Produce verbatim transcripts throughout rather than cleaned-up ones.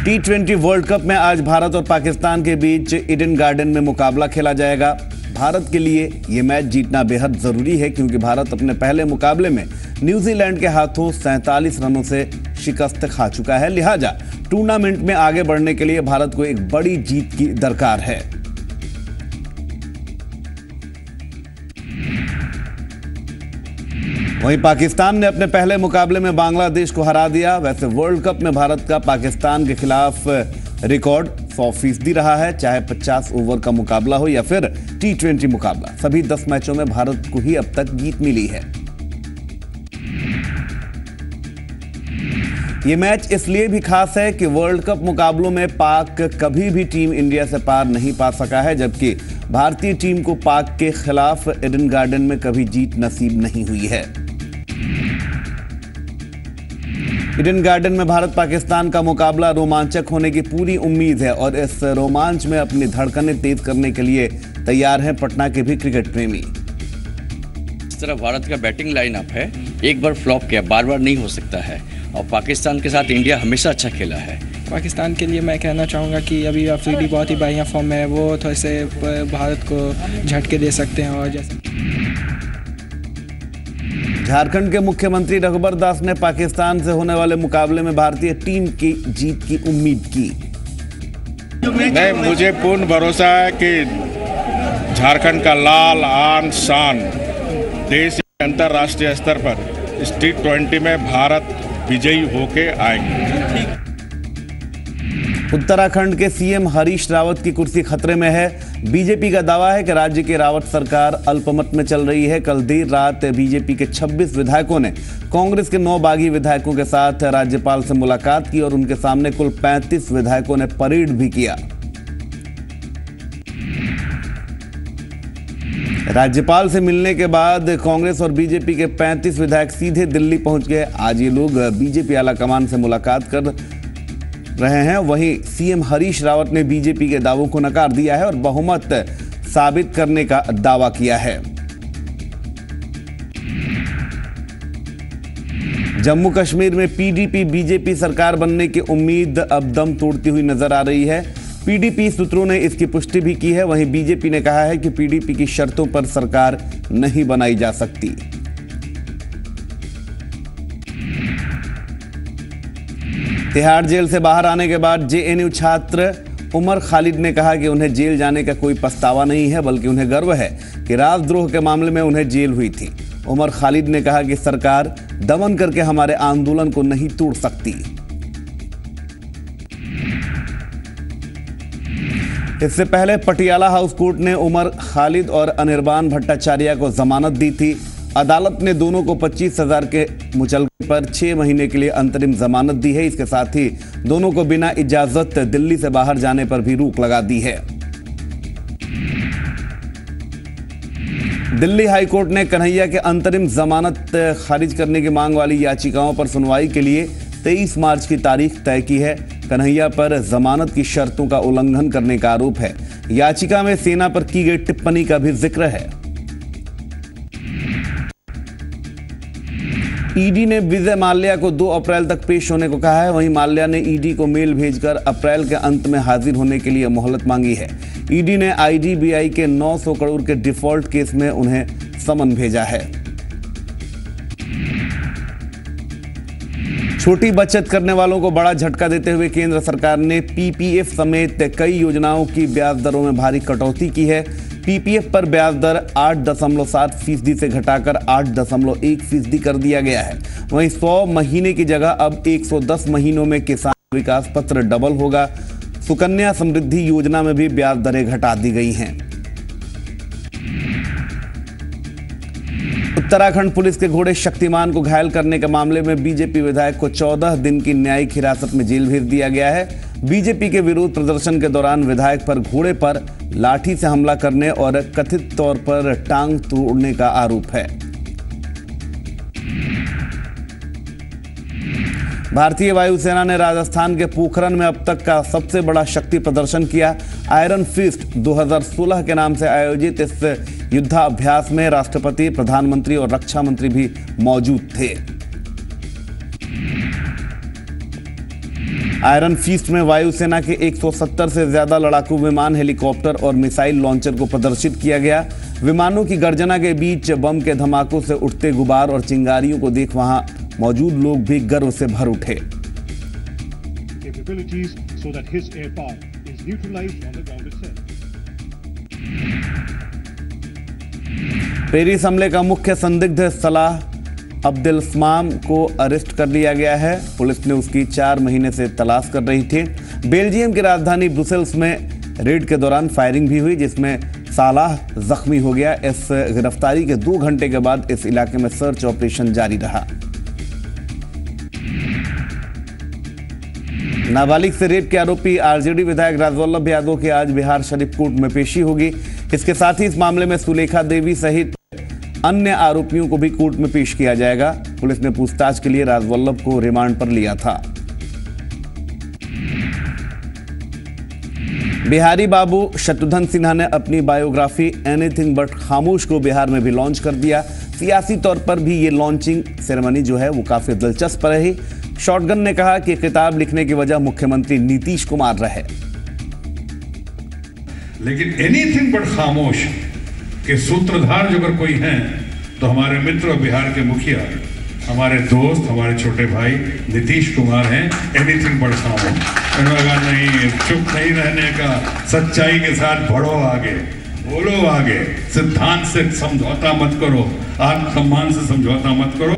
T twenty world cup में आज भारत और पाकिस्तान के बीच ईडन गार्डन में मुकाबला खेला जाएगा। भारत के लिए यह मैच जीतना बेहद जरूरी है क्योंकि भारत अपने पहले मुकाबले में न्यूजीलैंड के हाथों सैंतालीस रनों से शिकस्त खा चुका है। लिहाजा टूर्नामेंट में आगे बढ़ने के लिए भारत को एक बड़ी जीत की दरकार है। वहीं पाकिस्तान ने अपने पहले मुकाबले में बांग्लादेश को हरा दिया। वैसे वर्ल्ड कप में भारत का पाकिस्तान के खिलाफ रिकॉर्ड सौ फीसदी रहा है, चाहे पचास ओवर का मुकाबला हो या फिर टी ट्वेंटी मुकाबला। सभी दस मैचों में भारत को ही अब तक जीत मिली है। ये मैच इसलिए भी खास है कि वर्ल्ड कप मुकाबलों में पाक कभी भी टीम इंडिया से पार नहीं पा सका है, जबकि भारतीय टीम को पाक के खिलाफ ईडन गार्डन में कभी जीत नसीब नहीं हुई है। ईडन गार्डन में भारत पाकिस्तान का मुकाबला रोमांचक होने की पूरी उम्मीद है और इस रोमांच में अपनी धड़कनें तेज करने के लिए तैयार हैं पटना के भी क्रिकेट प्रेमी। इस तरह भारत का बैटिंग लाइनअप है, एक बार फ्लॉप किया, बार बार नहीं हो सकता है और पाकिस्तान के साथ इंडिया हमेशा अच्छा खेला है। पाकिस्तान के लिए मैं कहना चाहूँगा कि अभी अफरीदी बहुत ही बढ़िया फॉर्म में है, वो थोड़े से भारत को झटके दे सकते हैं। और जैसे झारखंड के मुख्यमंत्री रघुबर दास ने पाकिस्तान से होने वाले मुकाबले में भारतीय टीम की जीत की उम्मीद की। नहीं, मुझे पूर्ण भरोसा है कि झारखंड का लाल आन शान देश अंतर्राष्ट्रीय स्तर पर इस टी ट्वेंटी में भारत विजयी होके आएंगे। उत्तराखंड के सीएम हरीश रावत की कुर्सी खतरे में है। बीजेपी का दावा है कि राज्य की रावत सरकार अल्पमत में चल रही है। कल देर रात बीजेपी के छब्बीस विधायकों ने कांग्रेस के नौ बागी विधायकों के साथ राज्यपाल से मुलाकात की और उनके सामने कुल पैंतीस विधायकों ने परेड भी किया। राज्यपाल से मिलने के बाद कांग्रेस और बीजेपी के पैंतीस विधायक सीधे दिल्ली पहुंच गए। आज ये लोग बीजेपी आलाकमान से मुलाकात कर रहे हैं। वहीं सीएम हरीश रावत ने बीजेपी के दावों को नकार दिया है और बहुमत साबित करने का दावा किया है। जम्मू कश्मीर में पीडीपी बीजेपी सरकार बनने की उम्मीद अब दम तोड़ती हुई नजर आ रही है। पीडीपी सूत्रों ने इसकी पुष्टि भी की है। वहीं बीजेपी ने कहा है कि पीडीपी की शर्तों पर सरकार नहीं बनाई जा सकती। तिहाड़ जेल से बाहर आने के बाद जेएनयू छात्र उमर खालिद ने कहा कि उन्हें जेल जाने का कोई पछतावा नहीं है, बल्कि उन्हें गर्व है कि राजद्रोह के मामले में उन्हें जेल हुई थी। उमर खालिद ने कहा कि सरकार दमन करके हमारे आंदोलन को नहीं तोड़ सकती। इससे पहले पटियाला हाउस कोर्ट ने उमर खालिद और अनिर्बान भट्टाचार्य को जमानत दी थी। अदालत ने दोनों को पच्चीस हजार के मुचलके पर छह महीने के लिए अंतरिम जमानत दी है। इसके साथ ही दोनों को बिना इजाजत दिल्ली से बाहर जाने पर भी रोक लगा दी है। दिल्ली हाईकोर्ट ने कन्हैया के अंतरिम जमानत खारिज करने की मांग वाली याचिकाओं पर सुनवाई के लिए तेईस मार्च की तारीख तय की है। कन्हैया पर जमानत की शर्तों का उल्लंघन करने का आरोप है। याचिका में सेना पर की गई टिप्पणी का भी जिक्र है। ईडी ने विजय माल्या को दो अप्रैल तक पेश होने को कहा है। वहीं माल्या ने ईडी को मेल भेजकर अप्रैल के अंत में हाजिर होने के लिए मोहलत मांगी है। ईडी ने आईडीबीआई के नौ सौ करोड़ के डिफॉल्ट केस में उन्हें समन भेजा है। छोटी बचत करने वालों को बड़ा झटका देते हुए केंद्र सरकार ने पीपीएफ समेत कई योजनाओं की ब्याज दरों में भारी कटौती की है। पीपीएफ पर ब्याज दर आठ दशमलव सात फीसदी से घटाकर आठ दशमलव एक फीसदी कर दिया गया है। वहीं सौ महीने की जगह अब एक सौ दस महीनों में किसान विकास पत्र डबल होगा। सुकन्या समृद्धि योजना में भी ब्याज दरें घटा दी गई हैं। उत्तराखंड पुलिस के घोड़े शक्तिमान को घायल करने के मामले में बीजेपी विधायक को चौदह दिन की न्यायिक हिरासत में जेल भेज दिया गया है। बीजेपी के विरोध प्रदर्शन के दौरान विधायक पर घोड़े पर लाठी से हमला करने और कथित तौर पर टांग तोड़ने का आरोप है। भारतीय वायुसेना ने राजस्थान के पोखरण में अब तक का सबसे बड़ा शक्ति प्रदर्शन किया। आयरन फिस्ट दो हज़ार सोलह के नाम से आयोजित इस युद्धाभ्यास में राष्ट्रपति, प्रधानमंत्री और रक्षा मंत्री भी मौजूद थे। आयरन फीस्ट में वायुसेना के एक सौ सत्तर से ज्यादा लड़ाकू विमान, हेलीकॉप्टर और मिसाइल लॉन्चर को प्रदर्शित किया गया। विमानों की गर्जना के बीच बम के धमाकों से उठते गुबार और चिंगारियों को देख वहां मौजूद लोग भी गर्व से भर उठे। पेरिस हमले का मुख्य संदिग्ध सलाह अब्दुल इस्माम को अरेस्ट कर लिया गया है। पुलिस ने उसकी चार महीने से तलाश कर रही थी। बेल्जियम की राजधानी ब्रुसेल्स में रेड के दौरान फायरिंग भी हुई, जिसमें सालाह जख्मी हो गया। इस गिरफ्तारी के दो घंटे के बाद इस इलाके में सर्च ऑपरेशन जारी रहा। नाबालिग से रेप के आरोपी आरजेडी विधायक राजवल्लभ यादव की आज बिहार शरीफ कोर्ट में पेशी होगी। इसके साथ ही इस मामले में सुलेखा देवी सहित अन्य आरोपियों को भी कोर्ट में पेश किया जाएगा। पुलिस ने पूछताछ के लिए राजवल्लभ को रिमांड पर लिया था। बिहारी बाबू शत्रुघ्न सिन्हा ने अपनी बायोग्राफी एनीथिंग बट खामोश को बिहार में भी लॉन्च कर दिया। सियासी तौर पर भी ये लॉन्चिंग सेरेमनी जो है वो काफी दिलचस्प रही। शॉटगन ने कहा कि किताब लिखने की वजह मुख्यमंत्री नीतीश कुमार रहे, लेकिन एनीथिंग बट खामोश के सूत्रधार जो अगर कोई हैं तो हमारे मित्र बिहार के मुखिया, हमारे दोस्त, हमारे छोटे भाई नीतीश कुमार हैं। एनीथिंग बट खामोश, उन्होंने नहीं, चुप नहीं रहने का, सच्चाई के साथ बढ़ो आगे, बोलो आगे, सिद्धांत से समझौता मत करो, आत्मसम्मान से समझौता मत करो।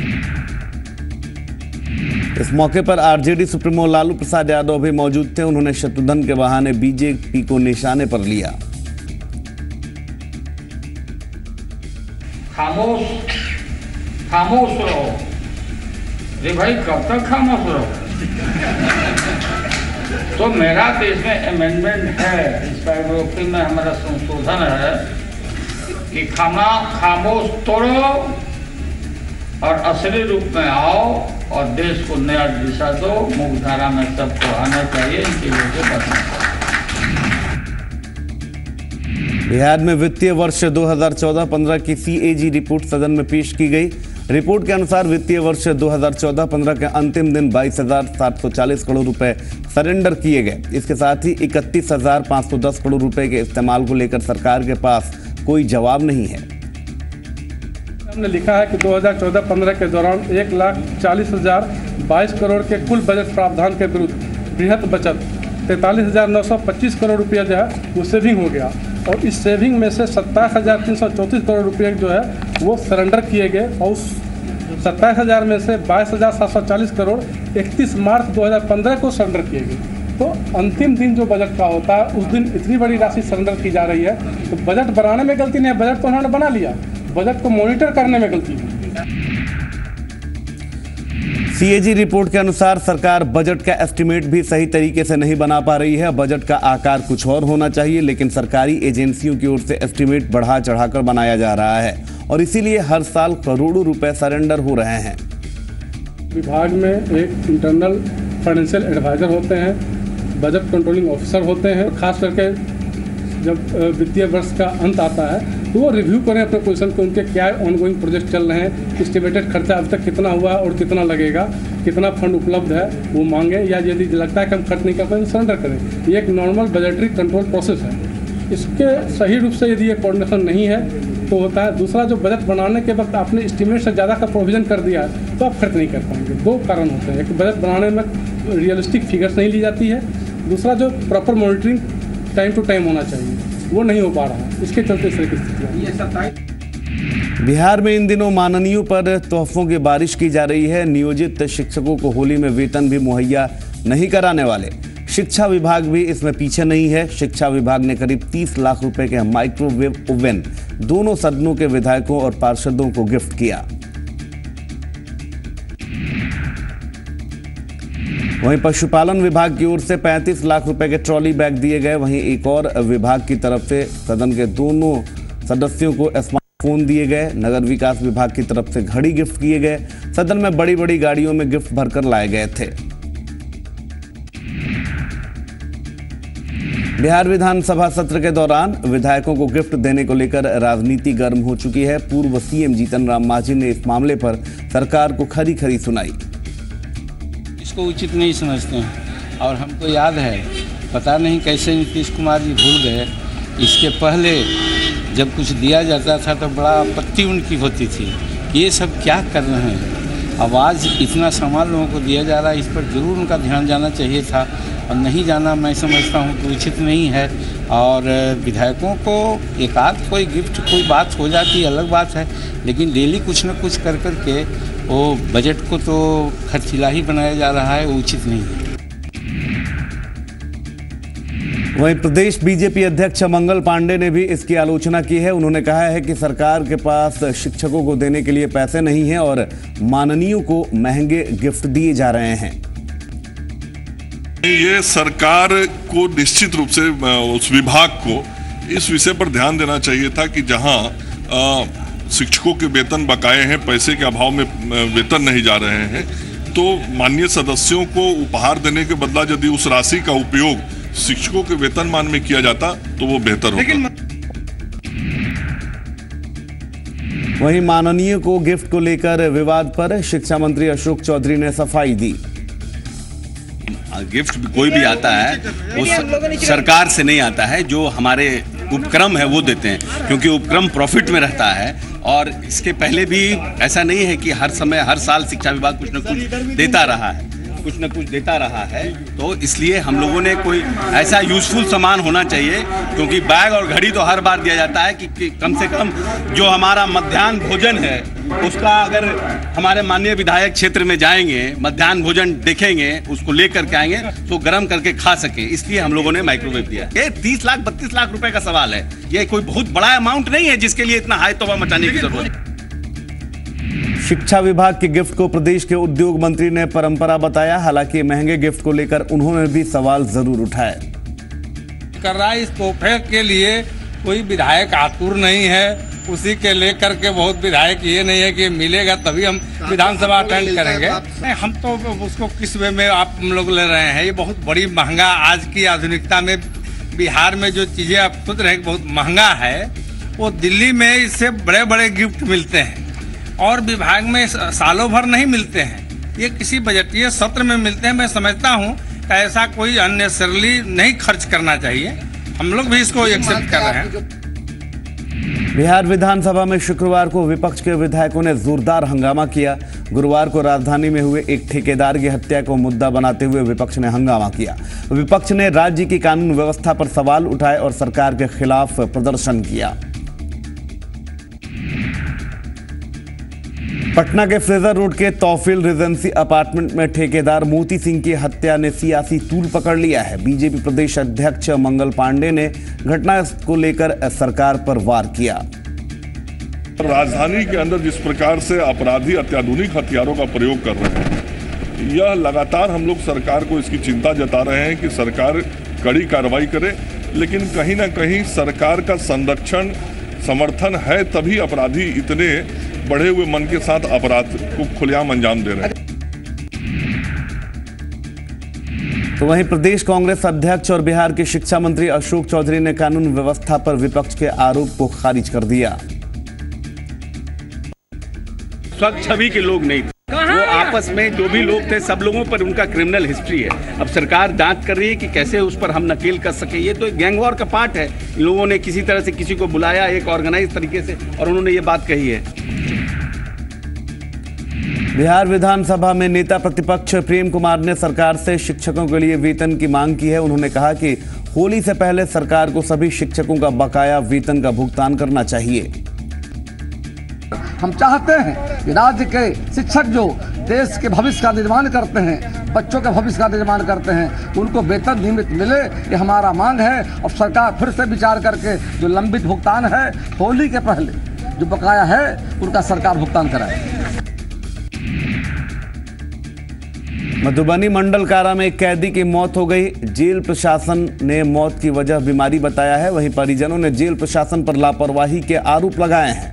इस मौके पर आरजेडी सुप्रीमो लालू प्रसाद यादव भी मौजूद थे। उन्होंने शत्रुघ्न के बहाने बीजेपी को निशाने पर लिया। खामोश खामोश रहो रे भाई, कब तक खामोश रहो? तो मेरा तो इसमें अमेंडमेंट है, इस बायोग्राफी में हमारा संशोधन है कि खामा खामोश तोड़ो और असली रूप में आओ और देश को नया दिशा दो। मुख्यधारा में सबको आना चाहिए, इनकी वजह से बचना चाहिए। बिहार में वित्तीय वर्ष दो हज़ार चौदह पंद्रह की सीएजी रिपोर्ट सदन में पेश की गई। रिपोर्ट के अनुसार वित्तीय वर्ष दो हज़ार चौदह पंद्रह के अंतिम दिन बाईस हजार सात सौ चालीस करोड़ रुपए सरेंडर किए गए। इसके साथ ही इकतीस हजार पाँच सौ दस करोड़ रुपए के इस्तेमाल को लेकर सरकार के पास कोई जवाब नहीं है। हमने लिखा है कि दो हज़ार चौदह पंद्रह के दौरान एक लाख चालीस हजार बाईस करोड़ के कुल बजट प्रावधान के विरुद्ध बृहत बचत तैंतालीस हजार नौ सौ पच्चीस करोड़ रुपया जो है वो सेविंग हो गया, और इस सेविंग में से सत्ताईस हजार तीन सौ चौंतीस करोड़ रुपये जो है वो सरेंडर किए गए, और उस सत्ताईस हजार में से बाईस हजार सात सौ चालीस करोड़ इकतीस मार्च दो हज़ार पंद्रह को सरेंडर किए गए। तो अंतिम दिन जो बजट का होता है उस दिन इतनी बड़ी राशि सरेंडर की जा रही है, तो बजट बनाने में गलती नहीं है, बजट तो उन्होंने बना लिया, बजट को मॉनिटर करने में गलती है। सीएजी रिपोर्ट के अनुसार सरकार बजट का एस्टिमेट भी सही तरीके से नहीं बना पा रही है। बजट का आकार कुछ और होना चाहिए, लेकिन सरकारी एजेंसियों की ओर से एस्टिमेट बढ़ा चढ़ाकर बनाया जा रहा है और इसीलिए हर साल करोड़ों रुपए सरेंडर हो रहे हैं। विभाग में एक इंटरनल फाइनेंशियल एडवाइजर होते हैं, बजट कंट्रोलिंग ऑफिसर होते हैं। खास करके जब वित्तीय वर्ष का अंत आता है तो वो रिव्यू करें अपने पोजीशन को, उनके क्या ऑनगोइंग प्रोजेक्ट चल रहे हैं, एस्टिमेटेड खर्चा अब तक कितना हुआ और कितना लगेगा, कितना फंड उपलब्ध है वो मांगे, या यदि लगता है कि हम खर्च नहीं कर पाए सरेंडर करें। ये एक नॉर्मल बजटरी कंट्रोल प्रोसेस है। इसके सही रूप से यदि ये कोऑर्डिनेशन नहीं है तो होता है। दूसरा, जो बजट बनाने के वक्त आपने एस्टिमेट से ज़्यादा का प्रोविजन कर दिया है तो आप खर्च नहीं कर पाएंगे। दो कारण होते हैं, एक बजट बनाने में रियलिस्टिक फिगर्स नहीं ली जाती है, दूसरा जो proper monitoring time to time होना चाहिए वो नहीं हो पा रहा है, इसके चलते इस तरह की स्थिति है। बिहार में इन दिनों माननीयों पर तोहफों की बारिश की जा रही है। नियोजित शिक्षकों को होली में वेतन भी मुहैया नहीं कराने वाले शिक्षा विभाग भी इसमें पीछे नहीं है। शिक्षा विभाग ने करीब तीस लाख रुपए के माइक्रोवेव ओवन दोनों सदनों के विधायकों और पार्षदों को गिफ्ट किया। वहीं पशुपालन विभाग की ओर से पैंतीस लाख रुपए के ट्रॉली बैग दिए गए। वहीं एक और विभाग की तरफ से सदन के दोनों सदस्यों को स्मार्टफोन दिए गए। नगर विकास विभाग की तरफ से घड़ी गिफ्ट किए गए। सदन में बड़ी बड़ी गाड़ियों में गिफ्ट भरकर लाए गए थे। बिहार विधानसभा सत्र के दौरान विधायकों को गिफ्ट देने को लेकर राजनीति गर्म हो चुकी है। पूर्व सीएम जीतन राम मांझी ने इस मामले पर सरकार को खरी खरी सुनाई। इसको उचित नहीं समझते हैं। और हमको याद है, पता नहीं कैसे नीतीश कुमार जी भूल गए, इसके पहले जब कुछ दिया जाता था तो बड़ा आपत्ति उनकी होती थी कि ये सब क्या कर रहे हैं। अब आज इतना सामान लोगों को दिया जा रहा है, इस पर ज़रूर उनका ध्यान जाना चाहिए था और नहीं जाना मैं समझता हूँ कि उचित नहीं है। और विधायकों को एक आध कोई गिफ्ट कोई बात हो जाती है अलग बात है, लेकिन डेली कुछ न कुछ कर कर के वो बजट को तो खर्चीला ही बनाया जा रहा है, वो उचित नहीं है। वहीं प्रदेश बीजेपी अध्यक्ष मंगल पांडे ने भी इसकी आलोचना की है। उन्होंने कहा है कि सरकार के पास शिक्षकों को देने के लिए पैसे नहीं हैं और माननीयों को महंगे गिफ्ट दिए जा रहे हैं। ये सरकार को निश्चित रूप से उस विभाग को इस विषय पर ध्यान देना चाहिए था कि जहां शिक्षकों के वेतन बकाए हैं, पैसे के अभाव में वेतन नहीं जा रहे हैं, तो माननीय सदस्यों को उपहार देने के बदला यदि उस राशि का उपयोग शिक्षकों के वेतनमान में किया जाता तो वो बेहतर होता। वहीं माननीय को गिफ्ट को लेकर विवाद पर शिक्षा मंत्री अशोक चौधरी ने सफाई दी। गिफ्ट कोई भी आता है वो सरकार से नहीं आता है, जो हमारे उपक्रम है वो देते हैं, क्योंकि उपक्रम प्रॉफिट में रहता है। और इसके पहले भी ऐसा नहीं है कि हर समय हर साल शिक्षा विभाग कुछ न कुछ देता रहा है कुछ न कुछ देता रहा है तो इसलिए हम लोगों ने कोई ऐसा यूजफुल सामान होना चाहिए, क्योंकि बैग और घड़ी तो हर बार दिया जाता है कि, कि कम से कम जो हमारा मध्याह्न भोजन है उसका अगर हमारे माननीय विधायक क्षेत्र में जाएंगे, मध्याह्न भोजन देखेंगे, उसको लेकर के आएंगे तो गर्म करके खा सके, इसलिए हम लोगों ने माइक्रोवेव दिया। ये तीस लाख बत्तीस लाख रुपए का सवाल है, ये कोई बहुत बड़ा अमाउंट नहीं है जिसके लिए इतना हाई तोबा मचाने की जरूरत है। शिक्षा विभाग के गिफ्ट को प्रदेश के उद्योग मंत्री ने परंपरा बताया। हालांकि महंगे गिफ्ट को लेकर उन्होंने भी सवाल जरूर उठाए। कर रहा है इस तोहफे के लिए कोई विधायक आतुर नहीं है, उसी के लेकर के बहुत विधायक ये नहीं है कि मिलेगा तभी हम विधानसभा अटेंड करेंगे। हम तो उसको किस वे में आप हम लोग ले रहे हैं, ये बहुत बड़ी महंगा आज की आधुनिकता में बिहार में जो चीजें आप सोच रहे हैं बहुत महंगा है, वो दिल्ली में इससे बड़े बड़े गिफ्ट मिलते हैं और विभाग में सालों भर नहीं मिलते हैं, ये किसी बजटीय सत्र में मिलते हैं। मैं समझता हूँ कि ऐसा कोई अननेसेसरली नहीं खर्च करना चाहिए, हम लोग भी इसको एक्सेप्ट कर रहे हैं। बिहार विधानसभा में शुक्रवार को विपक्ष के विधायकों ने जोरदार हंगामा किया। गुरुवार को राजधानी में हुए एक ठेकेदार की हत्या को मुद्दा बनाते हुए विपक्ष ने हंगामा किया। विपक्ष ने राज्य की कानून व्यवस्था पर सवाल उठाए और सरकार के खिलाफ प्रदर्शन किया। पटना के फ्रेजर रोड के तौफील रेजेंसी अपार्टमेंट में ठेकेदार मोती सिंह की हत्या ने सियासी तूल पकड़ लिया है। बीजेपी प्रदेश अध्यक्ष मंगल पांडे ने घटना को लेकर सरकार पर वार किया। राजधानी के अंदर जिस प्रकार से अपराधी अत्याधुनिक हथियारों का प्रयोग कर रहे हैं, यह लगातार हम लोग सरकार को इसकी चिंता जता रहे हैं कि सरकार कड़ी कार्रवाई करे, लेकिन कहीं ना कहीं सरकार का संरक्षण समर्थन है तभी अपराधी इतने बढ़े हुए मन के साथ अपराध को खुलेआम अंजाम दे रहे हैं। तो वहीं प्रदेश कांग्रेस अध्यक्ष और बिहार के शिक्षा मंत्री अशोक चौधरी ने कानून व्यवस्था पर विपक्ष के आरोप को खारिज कर दिया। स्वच्छ छवि के लोग नहीं थे, वो आपस में जो भी लोग थे सब लोगों पर उनका क्रिमिनल हिस्ट्री है। अब सरकार जांच कर रही है कि कैसे उस पर हम नकेल कर सके। ये तो एक गैंगवॉर का पार्ट है। इन लोगों ने किसी तरह से किसी को बुलाया एक ऑर्गेनाइज तरीके से और उन्होंने ये बात कही है। बिहार विधानसभा में नेता प्रतिपक्ष प्रेम कुमार ने सरकार से शिक्षकों के लिए वेतन की मांग की है। उन्होंने कहा कि होली से पहले सरकार को सभी शिक्षकों का बकाया वेतन का भुगतान करना चाहिए। हम चाहते हैं कि राज्य के शिक्षक जो देश के भविष्य का निर्माण करते हैं, बच्चों के भविष्य का निर्माण करते हैं, उनको वेतन नियमित मिले, ये हमारा मांग है। और सरकार फिर से विचार करके जो लंबित भुगतान है होली के पहले जो बकाया है उनका सरकार भुगतान कराए। मधुबनी मंडल कारा में एक कैदी की मौत हो गई। जेल प्रशासन ने मौत की वजह बीमारी बताया है। वहीं परिजनों ने जेल प्रशासन पर लापरवाही के आरोप लगाए हैं।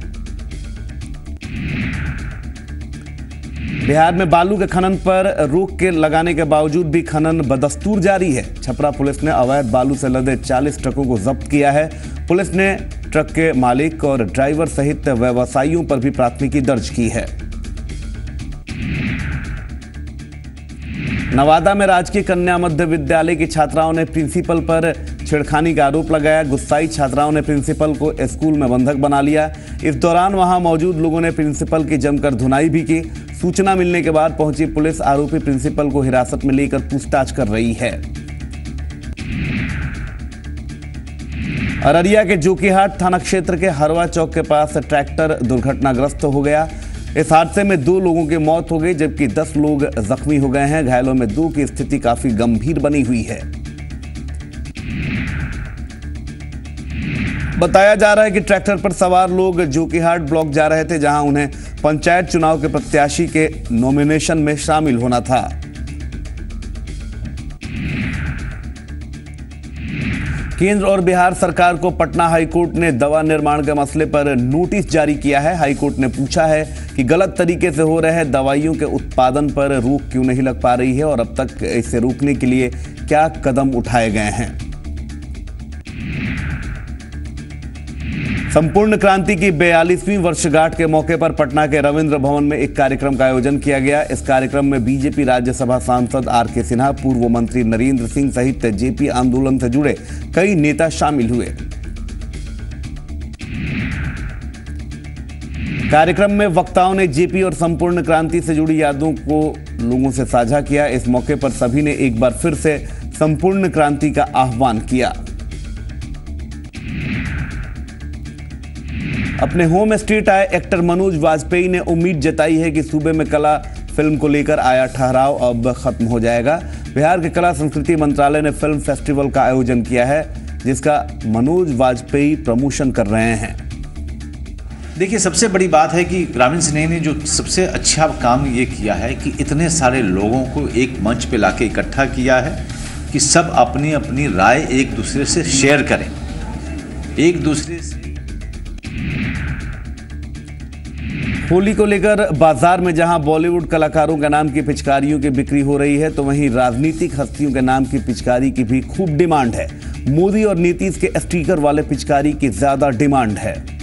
बिहार में बालू के खनन पर रोक के लगाने के बावजूद भी खनन बदस्तूर जारी है। छपरा पुलिस ने अवैध बालू से लदे चालीस ट्रकों को जब्त किया है। पुलिस ने ट्रक के मालिक और ड्राइवर सहित व्यवसायियों पर भी प्राथमिकी दर्ज की है। नवादा में राजकीय कन्या मध्य विद्यालय की छात्राओं ने प्रिंसिपल पर छेड़खानी का आरोप लगाया। गुस्साई छात्राओं ने प्रिंसिपल को स्कूल में बंधक बना लिया। इस दौरान वहां मौजूद लोगों ने प्रिंसिपल की जमकर धुनाई भी की। सूचना मिलने के बाद पहुंची पुलिस आरोपी प्रिंसिपल को हिरासत में लेकर पूछताछ कर रही है। अररिया के जोकीहाट थाना क्षेत्र के हरवा चौक के पास ट्रैक्टर दुर्घटनाग्रस्त हो गया। इस हादसे में दो लोगों की मौत हो गई जबकि दस लोग जख्मी हो गए हैं। घायलों में दो की स्थिति काफी गंभीर बनी हुई है। बताया जा रहा है कि ट्रैक्टर पर सवार लोग जोकीहाट ब्लॉक जा रहे थे, जहां उन्हें पंचायत चुनाव के प्रत्याशी के नॉमिनेशन में शामिल होना था। केंद्र और बिहार सरकार को पटना हाईकोर्ट ने दवा निर्माण के मसले पर नोटिस जारी किया है। हाईकोर्ट ने पूछा है कि गलत तरीके से हो रहे दवाइयों के उत्पादन पर रोक क्यों नहीं लग पा रही है और अब तक इसे रोकने के लिए क्या कदम उठाए गए हैं। संपूर्ण क्रांति की बयालीसवीं वर्षगांठ के मौके पर पटना के रविंद्र भवन में एक कार्यक्रम का आयोजन किया गया। इस कार्यक्रम में बीजेपी राज्यसभा सांसद आर के सिन्हा, पूर्व मंत्री नरेंद्र सिंह सहित जेपी आंदोलन से जुड़े कई नेता शामिल हुए। कार्यक्रम में वक्ताओं ने जेपी और संपूर्ण क्रांति से जुड़ी यादों को लोगों से साझा किया। इस मौके पर सभी ने एक बार फिर से संपूर्ण क्रांति का आह्वान किया। अपने होम स्टेट आए एक्टर मनोज वाजपेयी ने उम्मीद जताई है कि सूबे में कला फिल्म को लेकर आया ठहराव अब खत्म हो जाएगा। बिहार के कला संस्कृति मंत्रालय ने फिल्म फेस्टिवल का आयोजन किया है, जिसका मनोज वाजपेयी प्रमोशन कर रहे हैं। देखिए, सबसे बड़ी बात है कि ग्रामीण सिन्हा ने जो सबसे अच्छा काम ये किया है कि इतने सारे लोगों को एक मंच पे लाके इकट्ठा किया है कि सब अपनी अपनी राय एक दूसरे से शेयर करें, एक दूसरे से। होली को लेकर बाजार में जहां बॉलीवुड कलाकारों के नाम की पिचकारियों की बिक्री हो रही है, तो वहीं राजनीतिक हस्तियों के नाम की पिचकारी की भी खूब डिमांड है। मोदी और नीतीश के स्टिकर वाले पिचकारी की ज्यादा डिमांड है।